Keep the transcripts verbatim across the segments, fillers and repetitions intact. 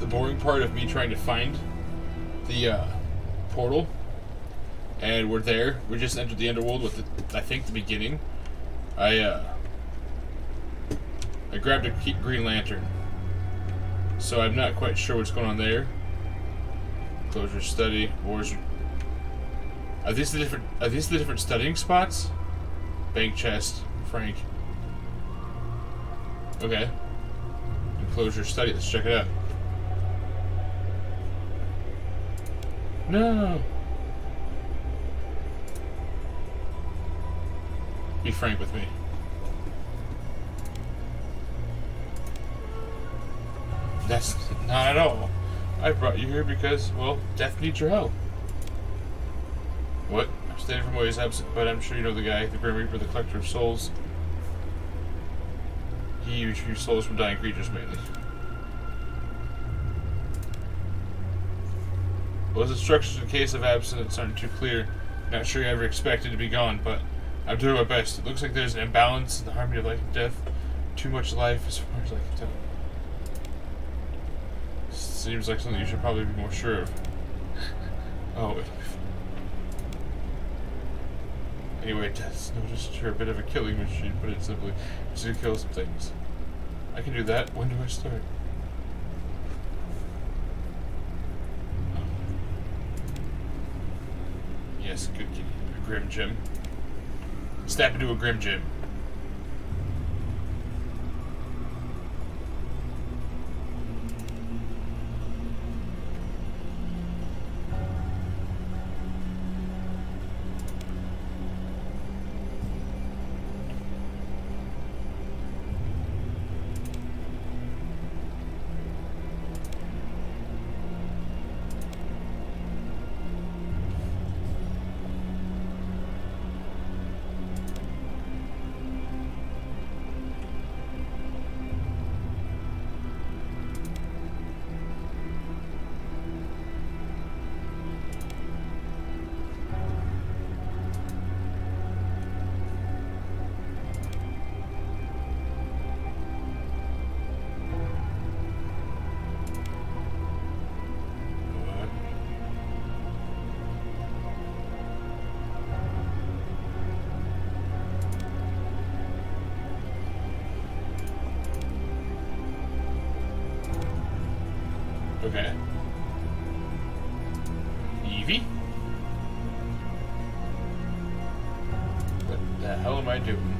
boring part of me trying to find the uh, portal, and we're there. We just entered the underworld with, the, I think, the beginning. I uh, I grabbed a key, green lantern, so I'm not quite sure what's going on there. Closure, study, wars. Are these the different? Are these the different studying spots? Bank chest, Frank. Okay. Enclosure, study. Let's check it out. No. Be frank with me. That's not at all. I brought you here because, well, death needs your help. What? I'm standing from ways absent, but I'm sure you know the guy, the Grim Reaper, the collector of souls. He retrieves souls from dying creatures mainly. Well, his instructions in case of absence aren't too clear. Not sure you ever expected to be gone, but I'm doing my best. It looks like there's an imbalance in the harmony of life and death. Too much life as far as I can tell. Seems like something you should probably be more sure of. Oh, it'll be fun. Anyway, death's noticed you're a bit of a killing machine, put it simply. Just to kill some things. I can do that. When do I start? Yes, good kitty. A Grim Gym. Snap into a Grim Gym. Okay. Evie? What the hell am I doing?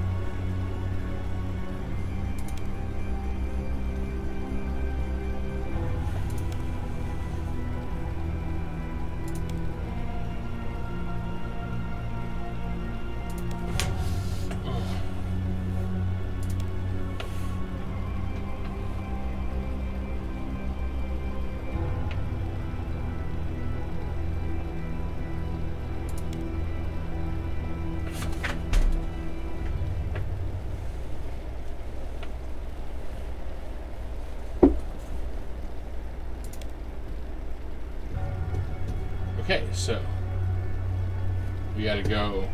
Okay, so we gotta go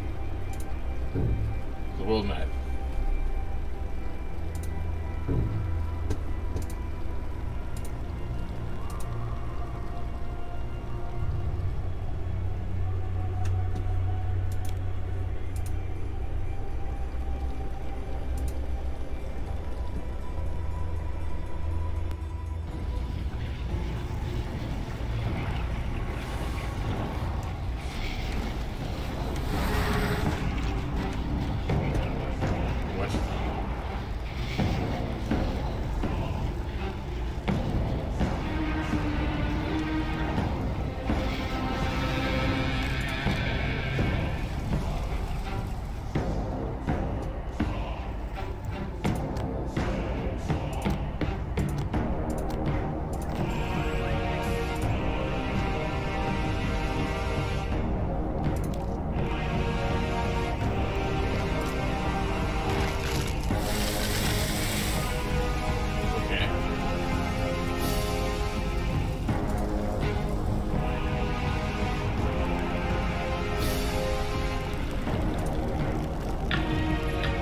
to the world map.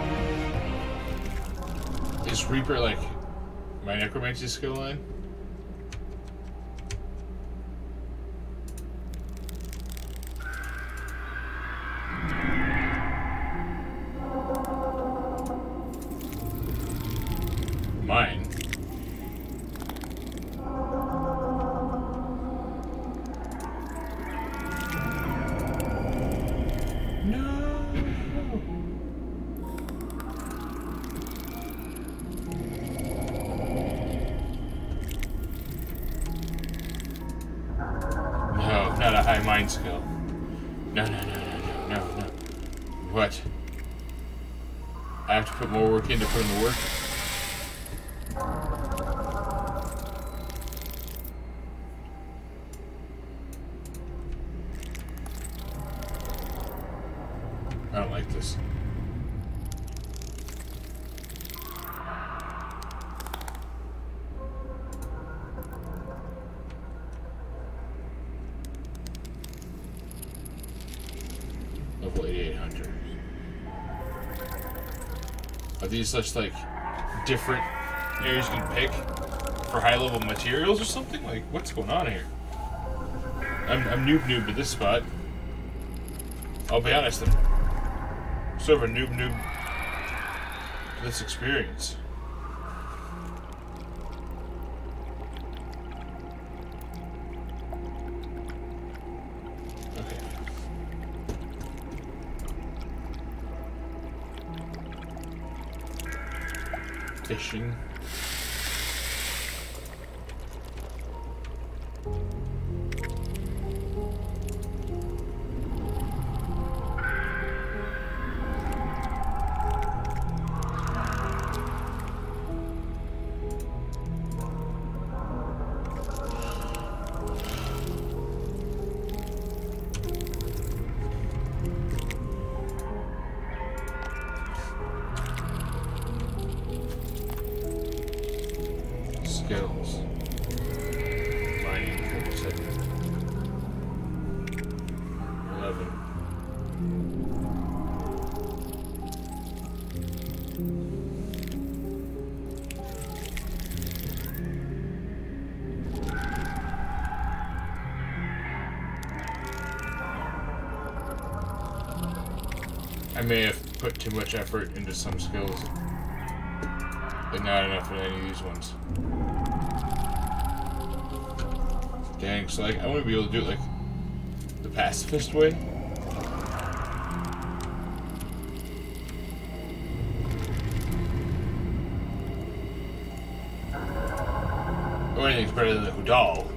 Reaper, like, my necromancy skill line? high mind skill. No, no, no, no, no, no, no. What? I have to put more work in to put in the work? I don't like this. Level eighty-eight hundred. Are these such like different areas you can pick for high level materials or something? Like, what's going on here? I'm, I'm noob noob to this spot. I'll be honest, I'm sort of a noob noob to this experience. Okay. Fishing. Skills. Mining, forty-seven. eleven. I may have put too much effort into some skills, but not enough in any of these ones. Dang, so like I want to be able to do it like the pacifist way. Or anything's better than the Hudal.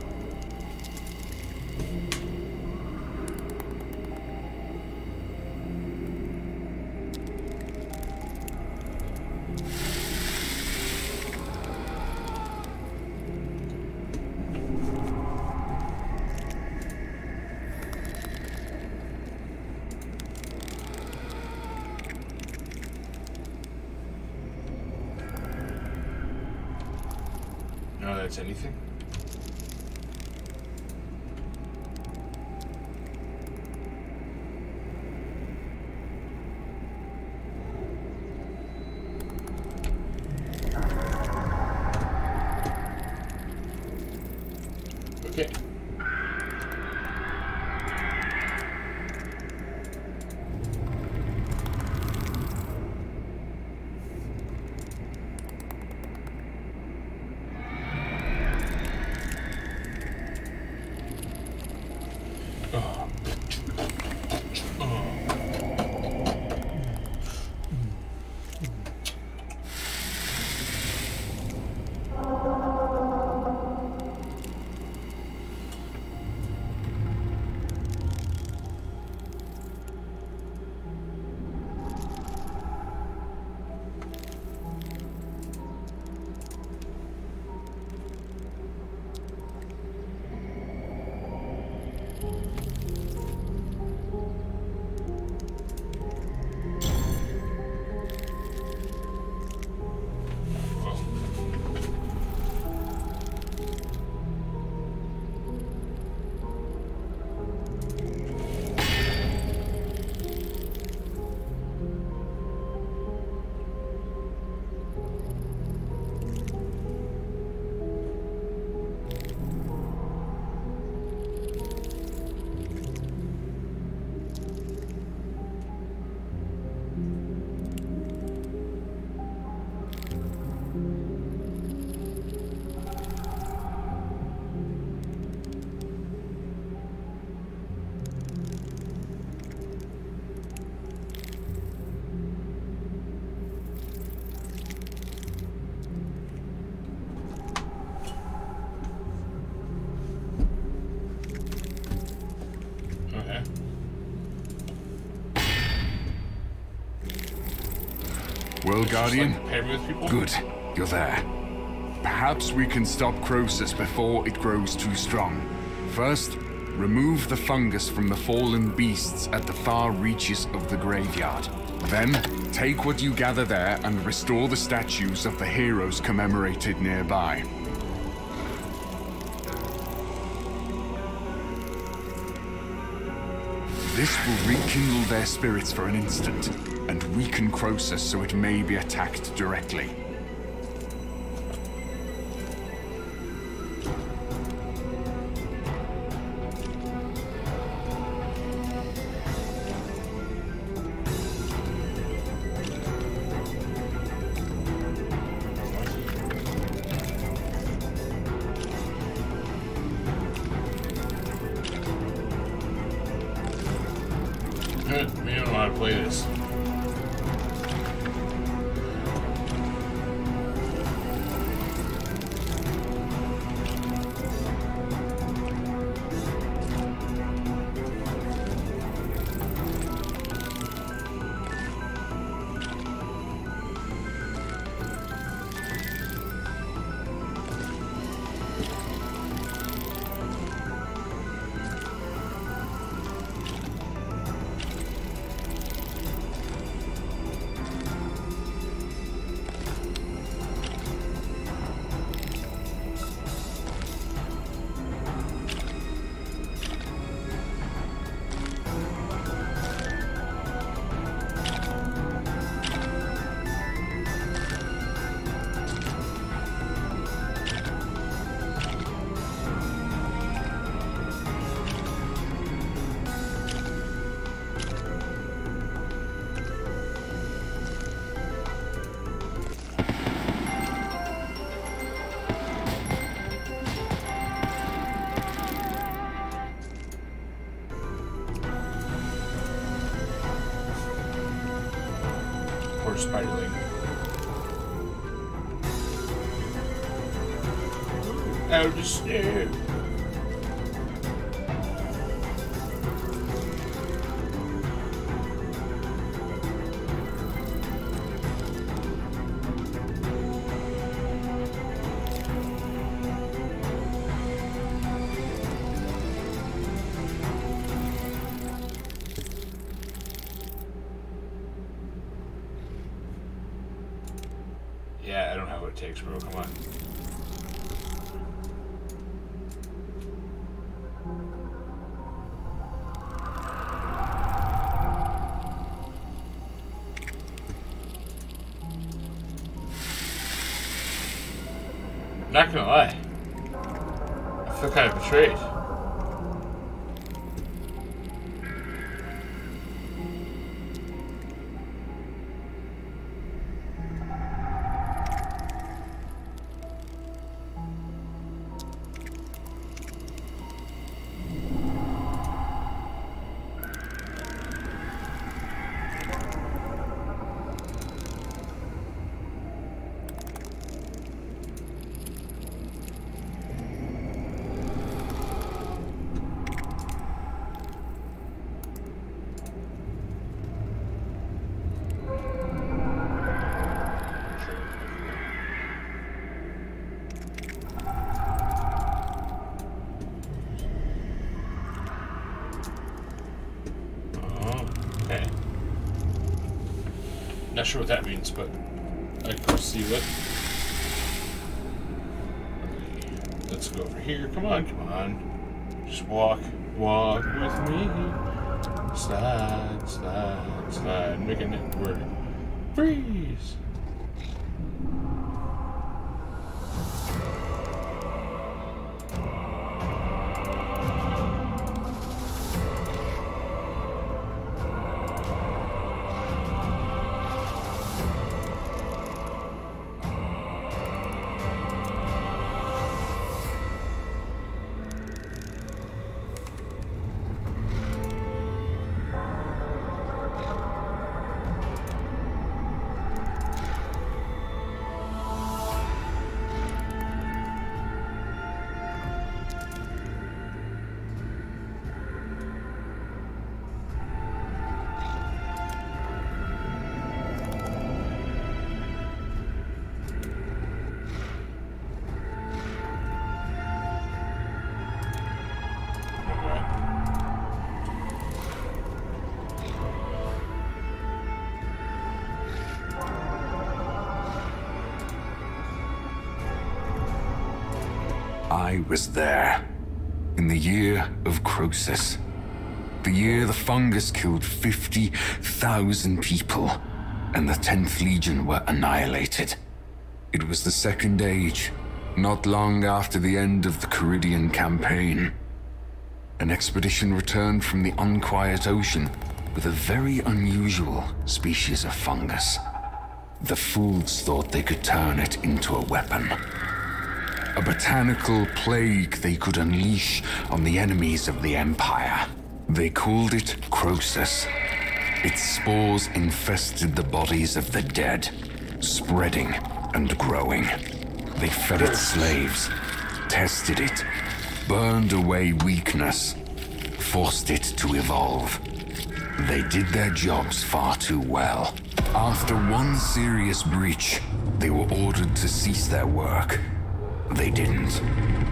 No, that's anything. Okay. World Guardian? Just, like, pair me with people? Good. You're there. Perhaps we can stop Croesus before it grows too strong. First, remove the fungus from the fallen beasts at the far reaches of the graveyard. Then, take what you gather there and restore the statues of the heroes commemorated nearby. This will rekindle their spirits for an instant, and weaken Croesus so it may be attacked directly. We don't know how to play this. Spiderling. Out of the snow. Yeah, I don't have what it takes, bro. Come on. Not gonna lie, I feel kind of betrayed. Not sure what that means, but I can see what. Okay, let's go over here. Come on, come on. Just walk, walk with me. Slide, slide, slide. Making it work. Freeze. I was there. In the year of Croesus. The year the fungus killed fifty thousand people, and the tenth Legion were annihilated. It was the Second Age, not long after the end of the Caridian campaign. An expedition returned from the unquiet ocean with a very unusual species of fungus. The fools thought they could turn it into a weapon. A botanical plague they could unleash on the enemies of the Empire. They called it Croesus. Its spores infested the bodies of the dead, spreading and growing. They fed its slaves, tested it, burned away weakness, forced it to evolve. They did their jobs far too well. After one serious breach, they were ordered to cease their work. They didn't.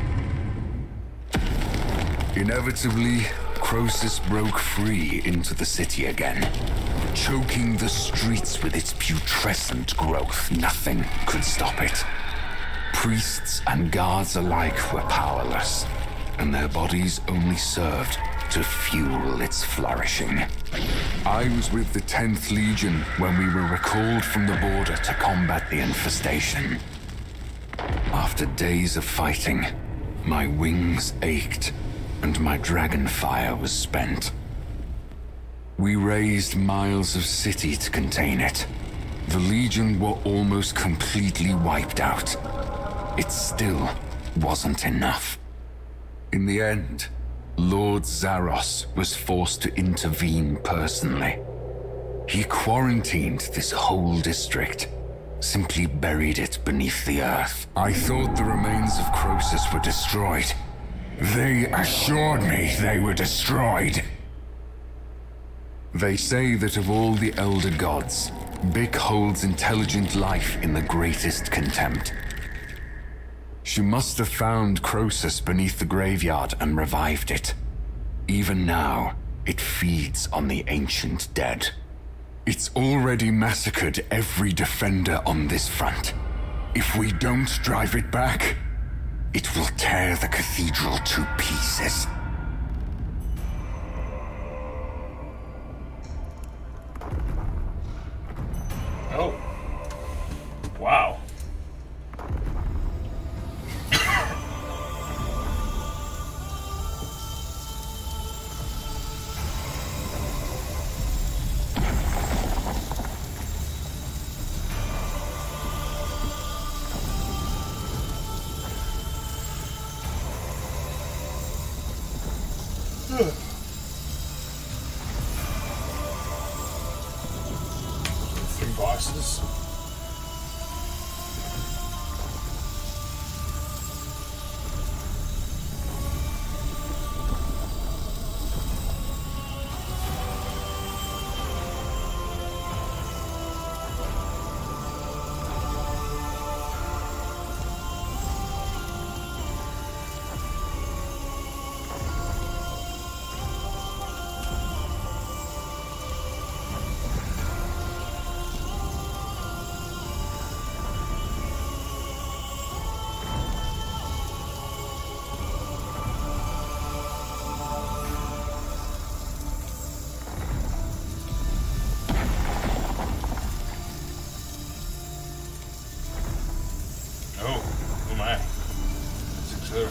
Inevitably, Croesus broke free into the city again, choking the streets with its putrescent growth. Nothing could stop it. Priests and guards alike were powerless, and their bodies only served to fuel its flourishing. I was with the tenth Legion when we were recalled from the border to combat the infestation. After days of fighting, my wings ached, and my dragon fire was spent. We razed miles of city to contain it. The Legion were almost completely wiped out. It still wasn't enough. In the end, Lord Zaros was forced to intervene personally. He quarantined this whole district, simply buried it beneath the earth. I thought the remains of Croesus were destroyed. They assured me they were destroyed. They say that of all the Elder Gods, Bik holds intelligent life in the greatest contempt. She must have found Croesus beneath the graveyard and revived it. Even now, it feeds on the ancient dead. It's already massacred every defender on this front. If we don't drive it back, it will tear the cathedral to pieces. Oh. Wow. Three bosses. Oh, oh my. Six other.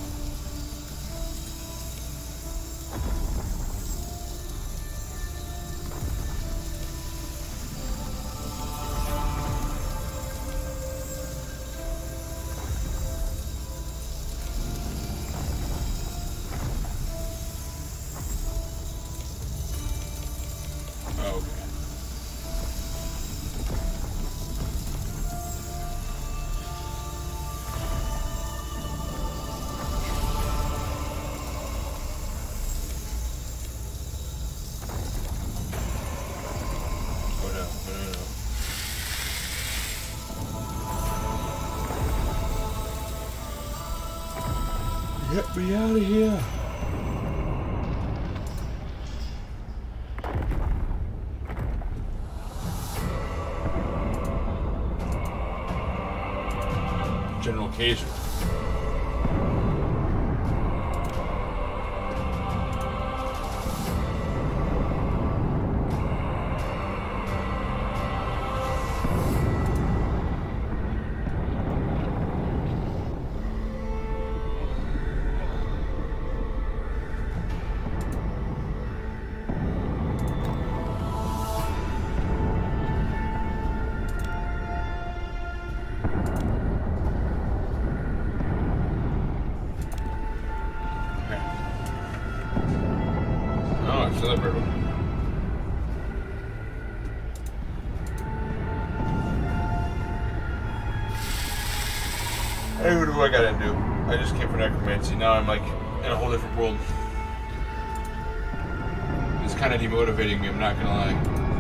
Oh, okay. Get me out of here. General Kaiser. other bird. Hey, what do I gotta do? I just came for necromancy. Now I'm like in a whole different world. It's kind of demotivating me, I'm not gonna lie.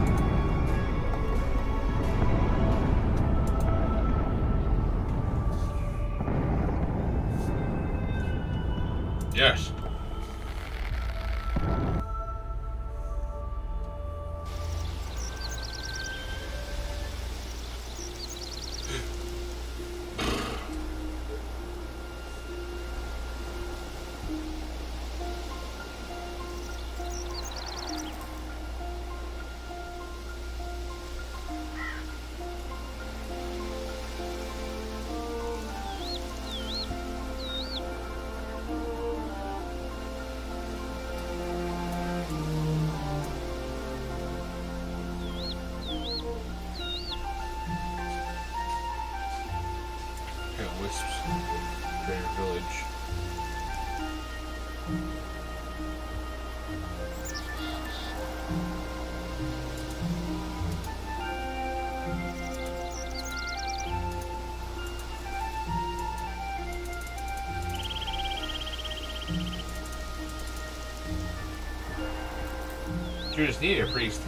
Yes. Wisps, Greater Village. You just need a priest.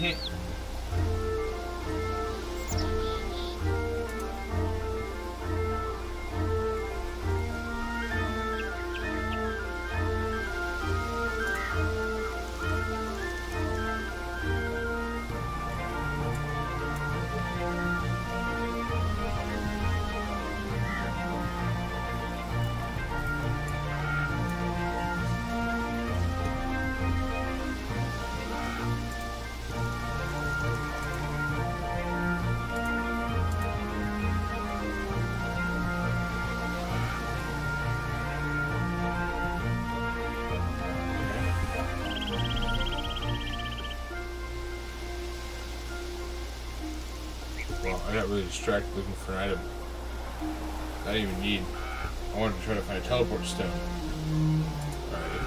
Well, I got really distracted looking for an item I didn't even need. I wanted to try to find a teleport stone. Alright.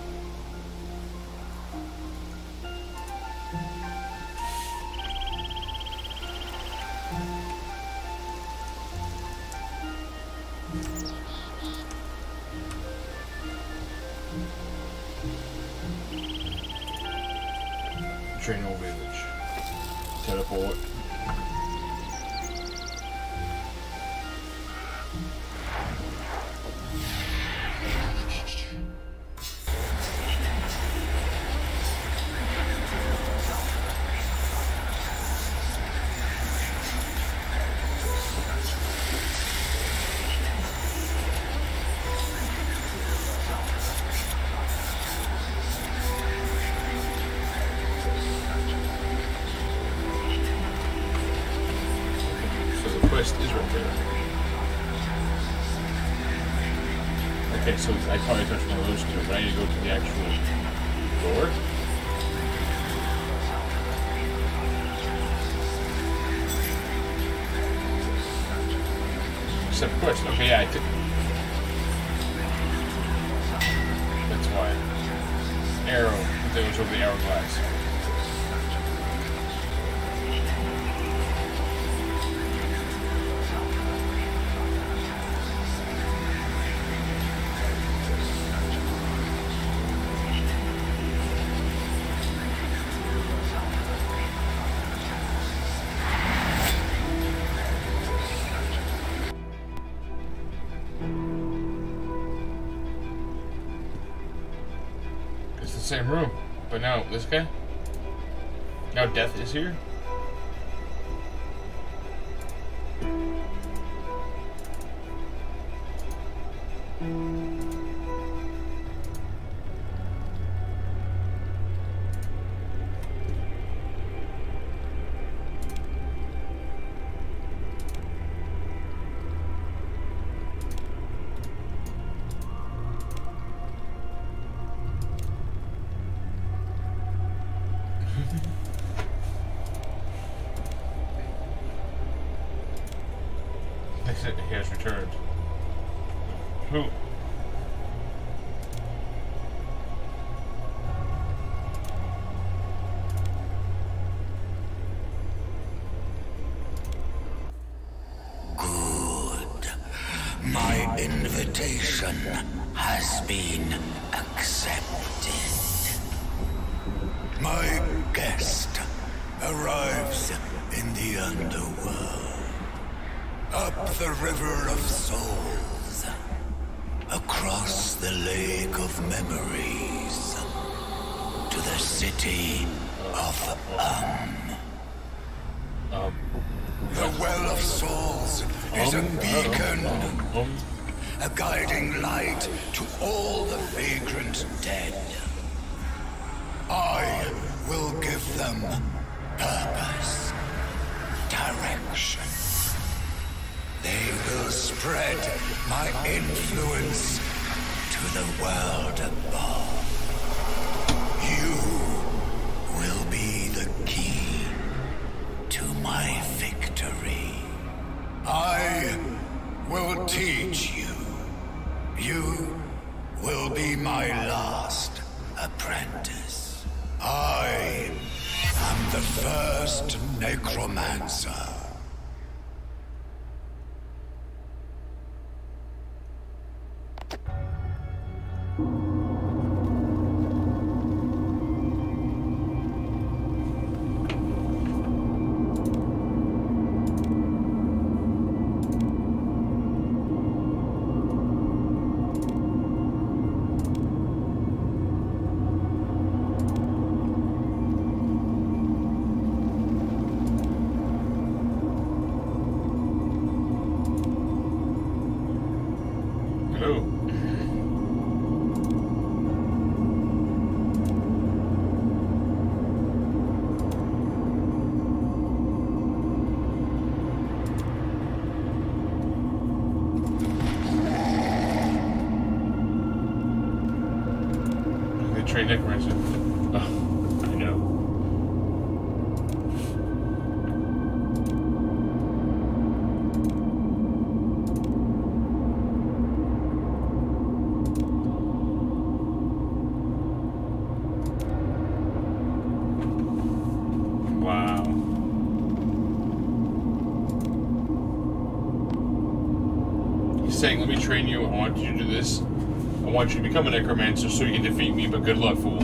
Draenor Village. Teleport. Quest is right there. Okay, so I probably touched one of those two, but I need to go to the actual door. Except quest. Okay, yeah, I took. That's why. Arrow. That was over the hourglass. Same room, but now this guy. Now death is here. invitation has been accepted. My guest arrives in the underworld, up the river of souls, across the lake of memories, to the city of Um. Um. The Well of Souls is a beacon, Um. a guiding light to all the vagrant dead. I will give them purpose, direction. They will spread my influence to the world above. You will be the key to my victory. I will teach you. You will be my last apprentice. I am the first necromancer. Train necromancer. Oh, I know. Wow. He's saying, let me train you. I want you to do this. I want you to become a necromancer so you can defeat me, but good luck, fool.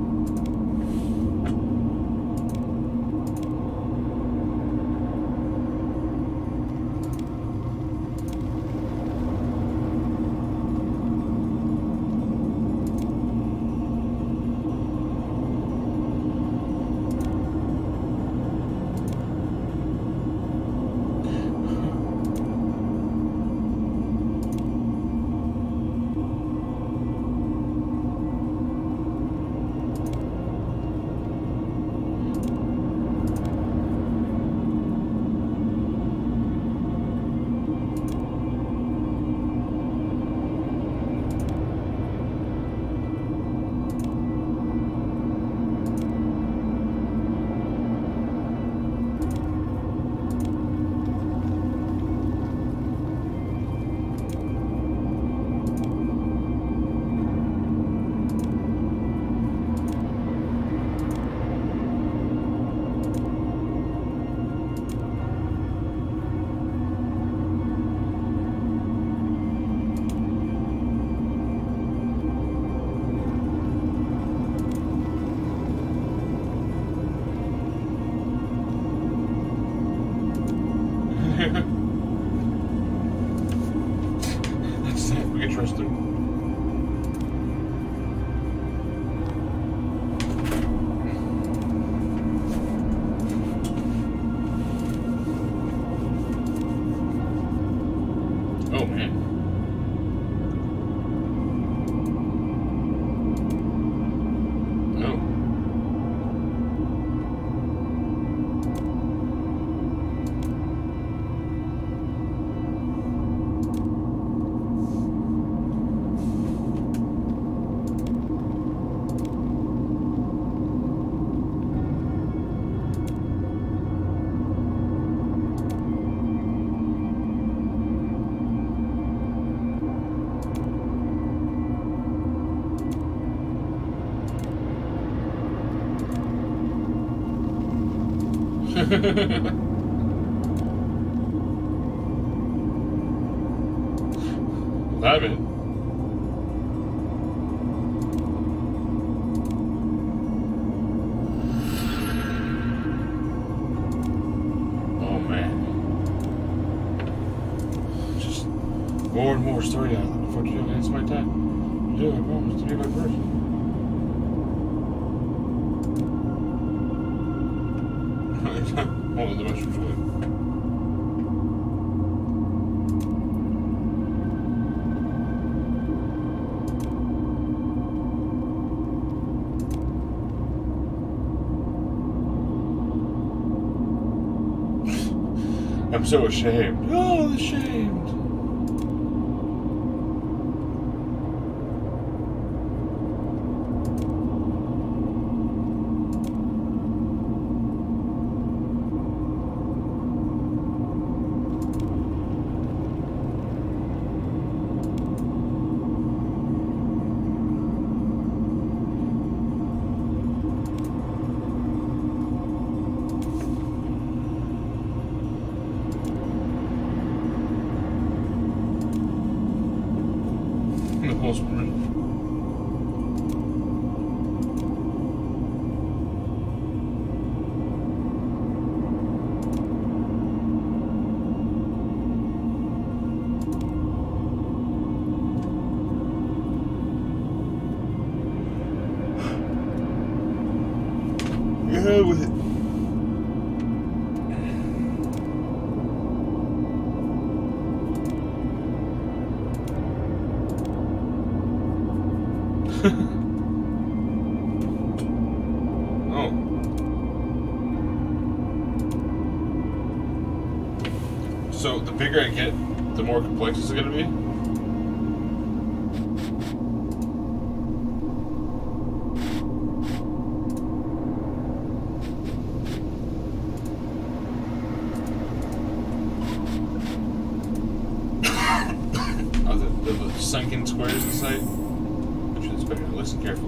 That's it. We can trust him. Oh man. Climb it. Oh man. Just more and more story out. Unfortunately, it's my time. Do I promise to be my person. Hold on, the mushrooms away. I'm so ashamed. Oh, ashamed. Go with it. Oh. So the bigger I get, the more complex is it going to be? Oh, the, the, the sunken squares inside? I'm sure it's better. Listen carefully.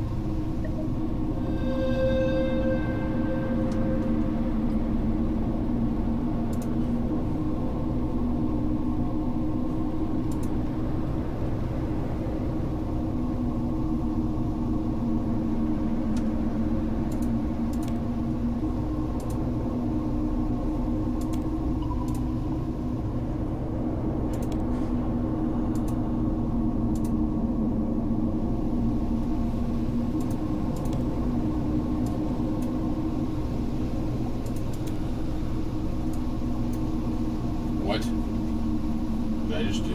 What did I just do?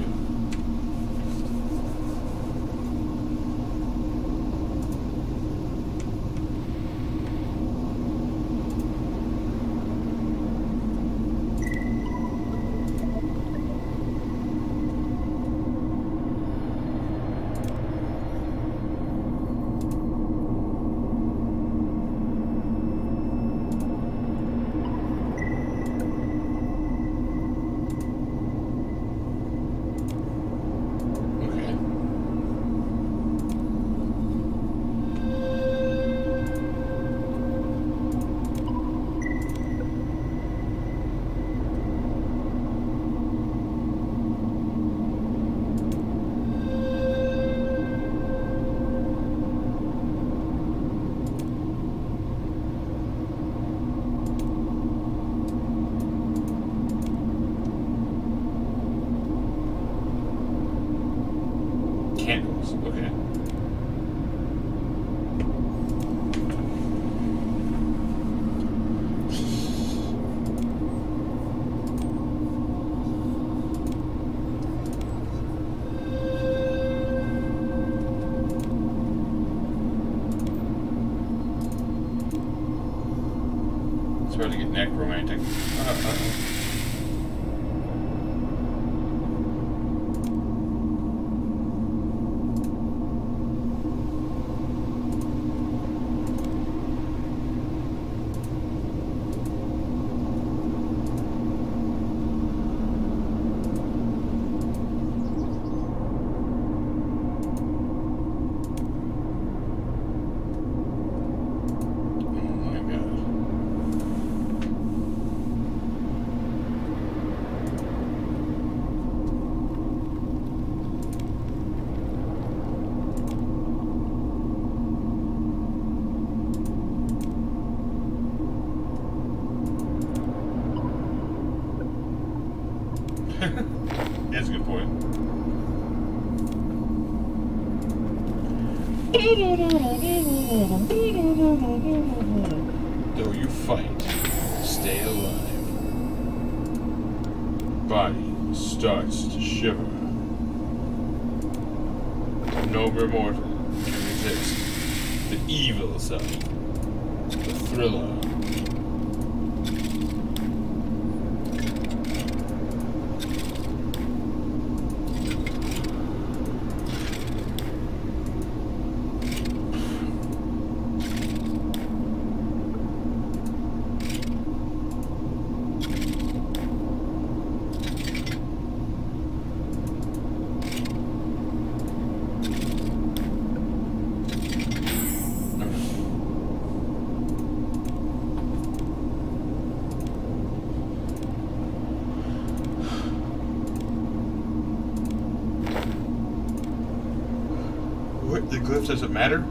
Candles, okay. It's about to get necromantic. Uh, uh, Though you fight, stay alive. Body starts to shiver. No more mortal can resist the evil side. The thriller. What? The glyph doesn't matter?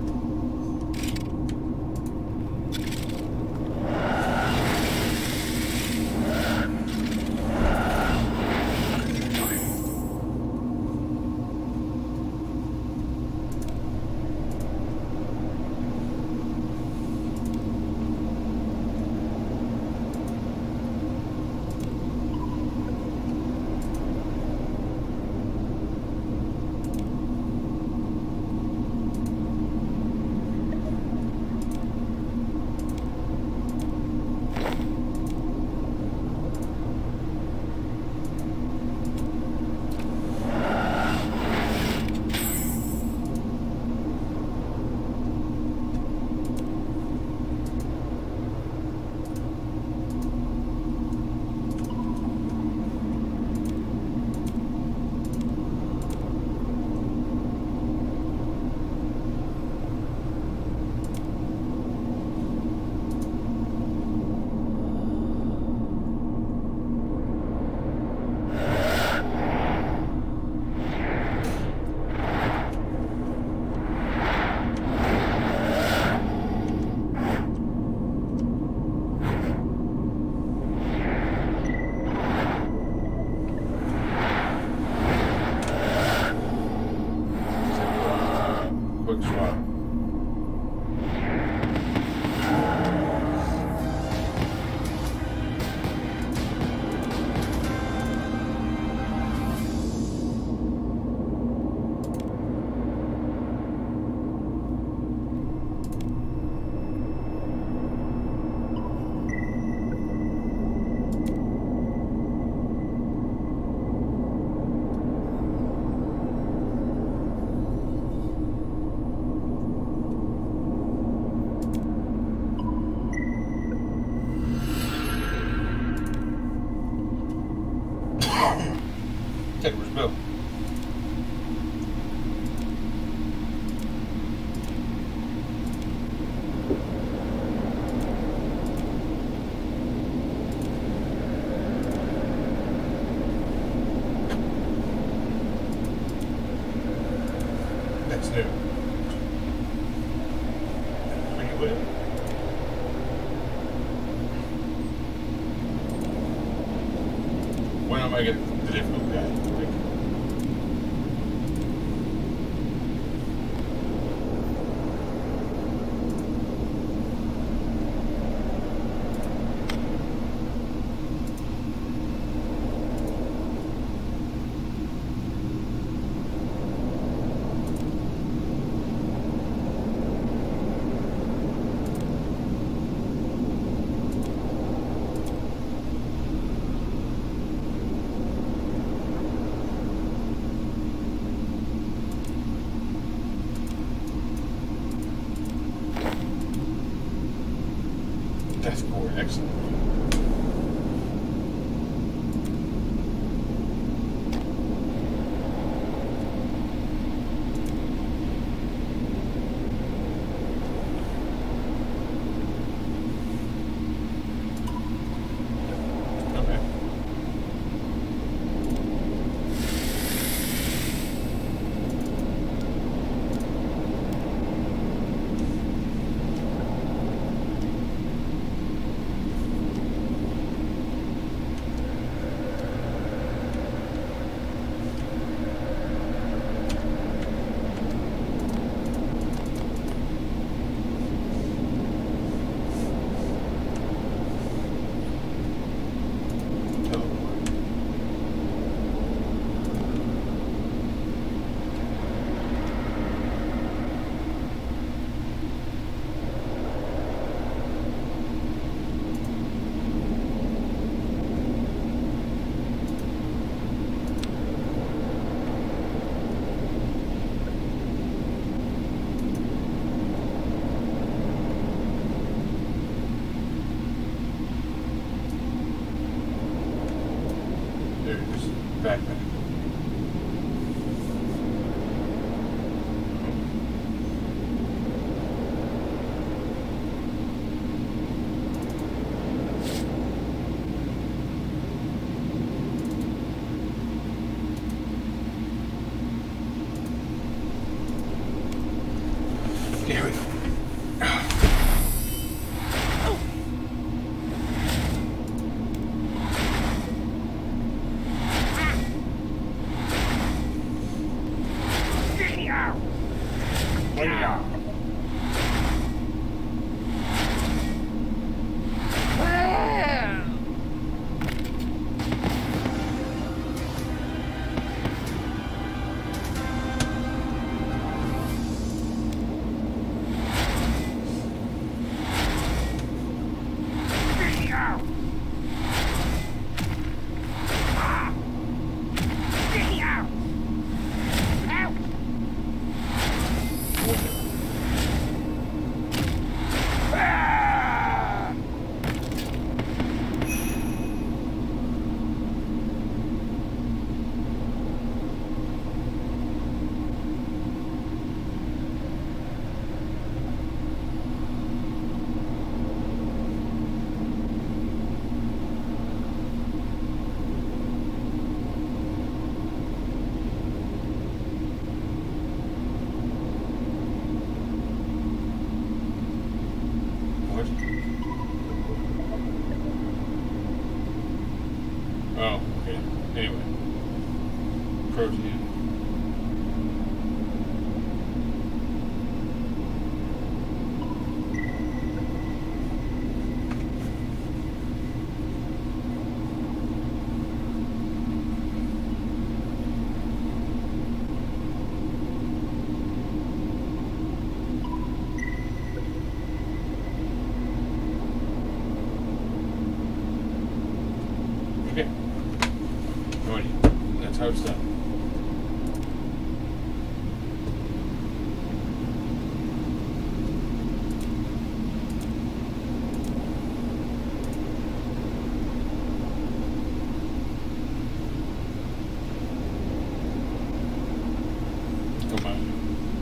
Ted, where's Bill? That's new. Bring it with. When am I getting the difficult guy? That's cool. Excellent. Here we go. Oh, okay. Anyway. Protein. Okay. No idea. That's how it's done. Come on.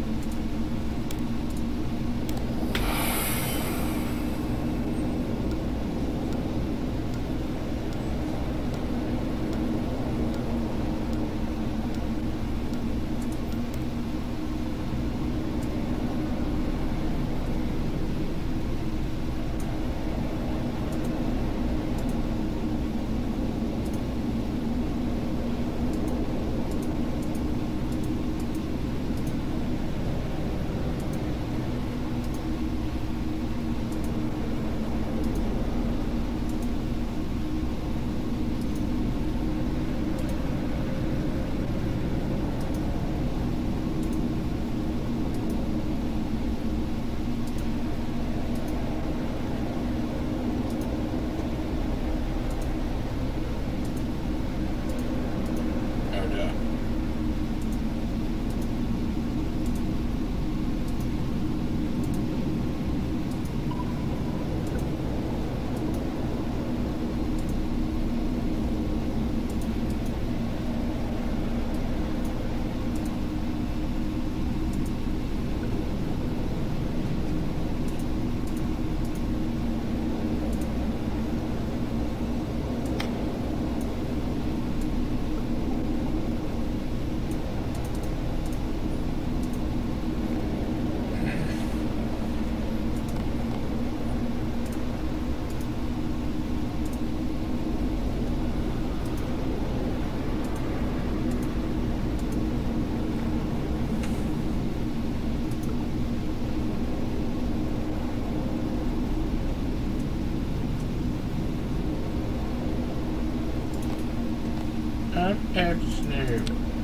That's new.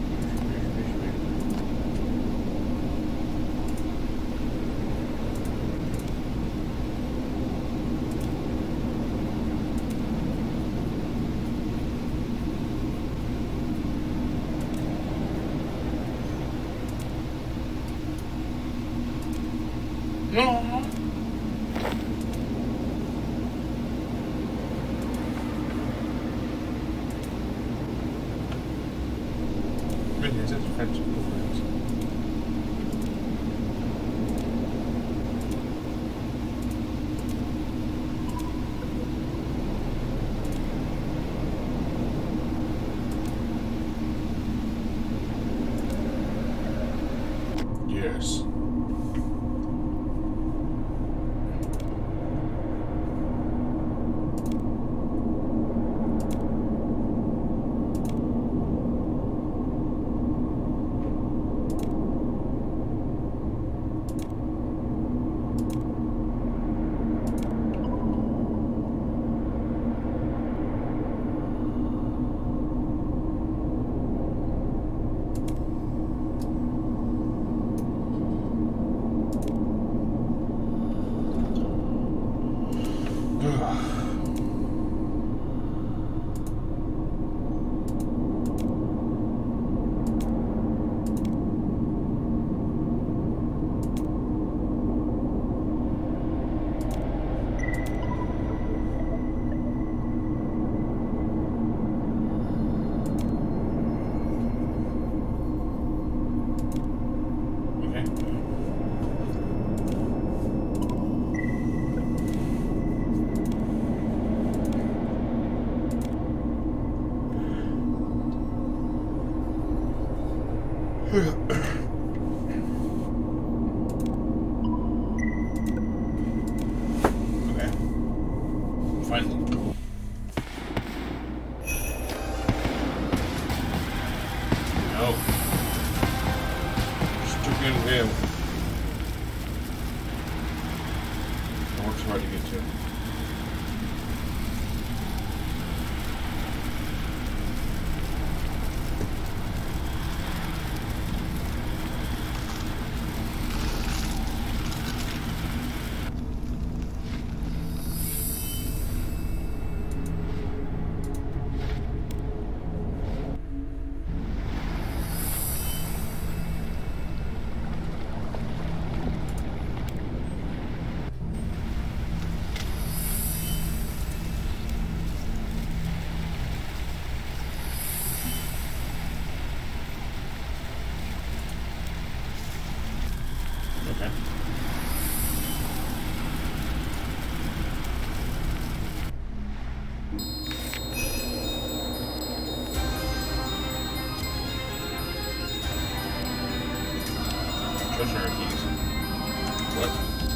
No. Is that French influence? Yes. too hard to get to. Okay. Treasure keys. What?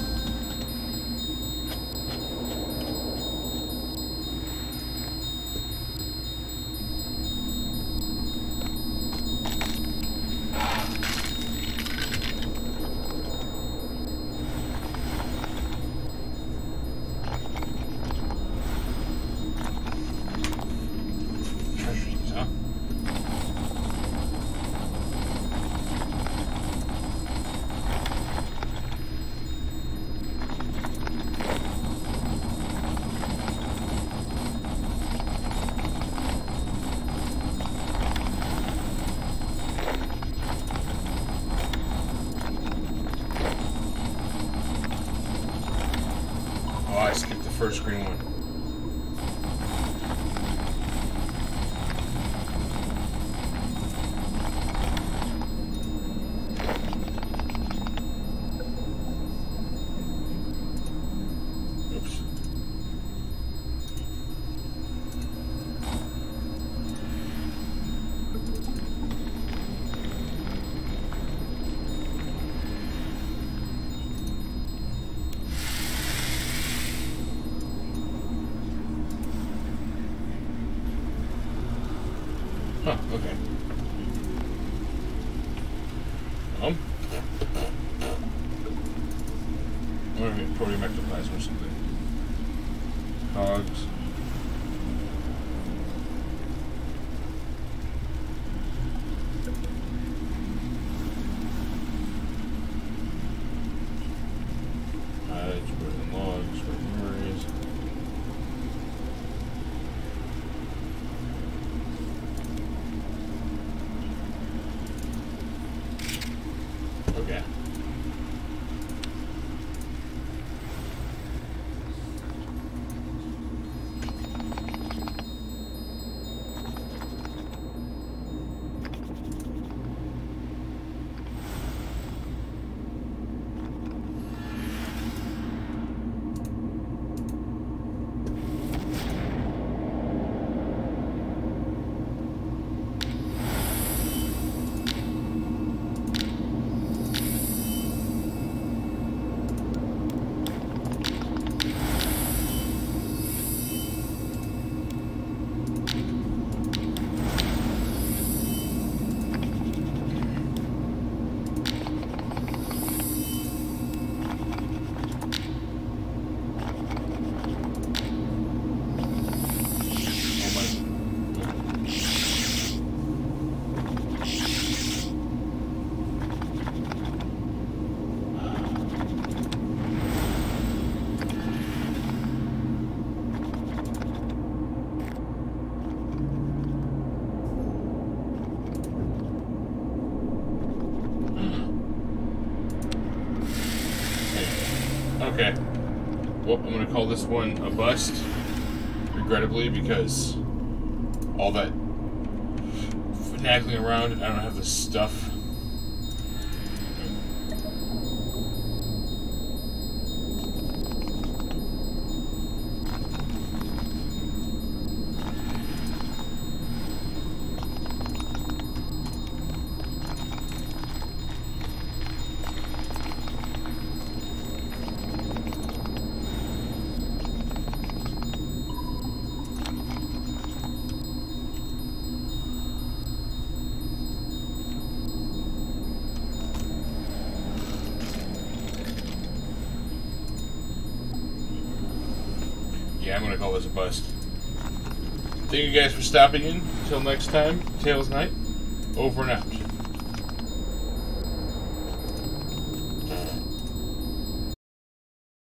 I skipped the first green one. Oops. Huh, okay. Um. I wonder if it proteum ectoplasm or something. Cogs. Hides, broken logs, broken memories. Okay. Okay. Well, I'm gonna call this one a bust, regrettably, because all that finagling around, I don't have the stuff. Yeah, I'm gonna call this a bust. Thank you guys for stopping in. Until next time, Tails Night, over and out.